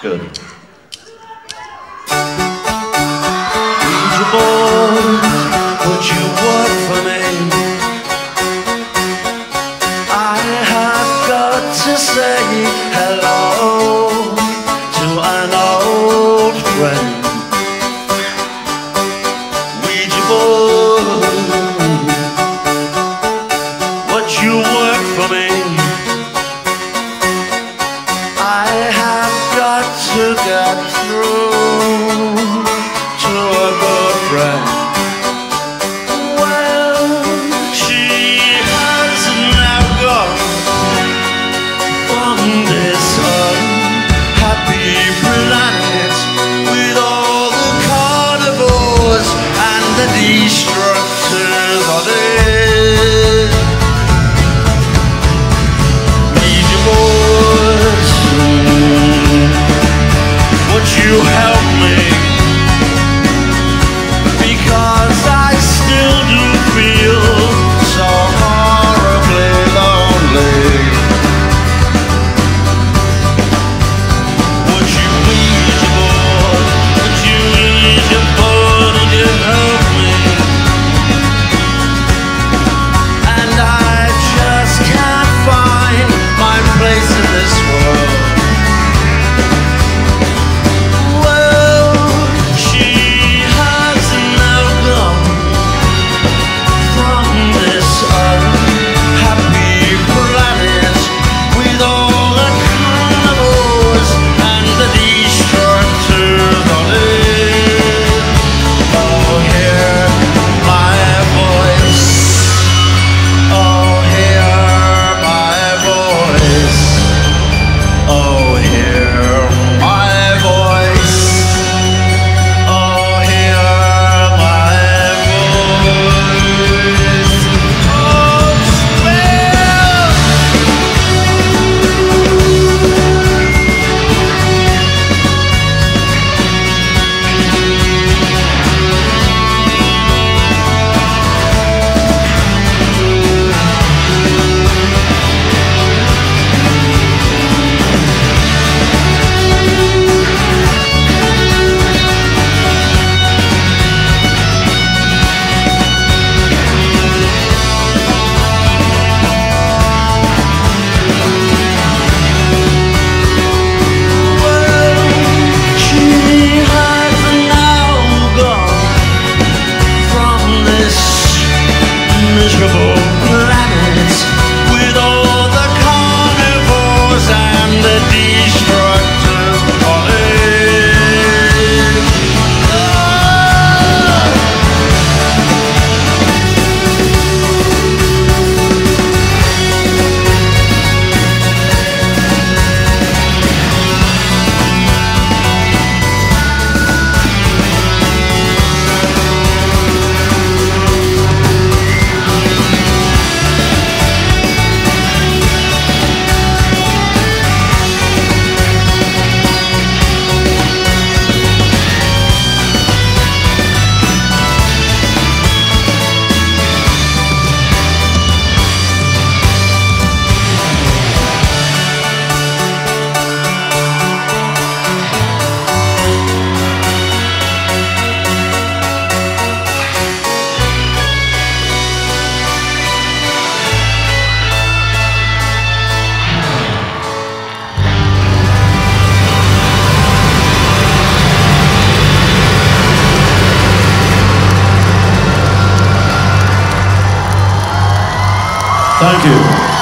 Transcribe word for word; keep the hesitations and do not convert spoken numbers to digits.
Good. Boy, would you work for me? I have got to say hello to an old friend. Ouija boy, would you work for me? I have got to get through to a good friend. Well, she has now gone from this unhappy planet with all the carnivores and the destructors on it. Ouija boys, would you help me? Because I still do feel so horribly lonely. Would you please, boy, would you please, your boy, would you help me? And I just can't find my place in this world. Thank you.